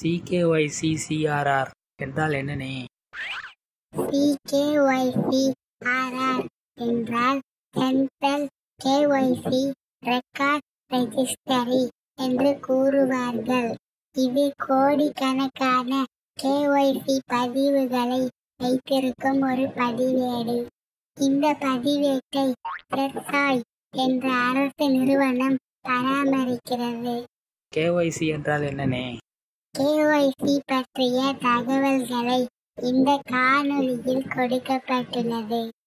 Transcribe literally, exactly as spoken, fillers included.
சிகேஒய்சிசிஆர்ஆர் என்றால் என்னனே? சிகேஒய்சிஆர்ஆர் என்றால் சென்ட்ரல் கேஒய்சி ரெக்கார்ட் ரெஜிஸ்டரி என்று கூறுவார்கள். இது கோடிக்கணக்கான கேஒய்சி பதிவுகளை வைத்திருக்கும் ஒரு பதிவேடு. இந்த பதிவேட்டை பெர்சாய் என்ற அரசு நிறுவனம் பராமரிக்கிறது. கேஒய்சி என்றால் என்னனே? கேஒய்சி பற்றிய தகவல்களை இந்த காணொளியில் கொடுக்கப்பட்டுள்ளது.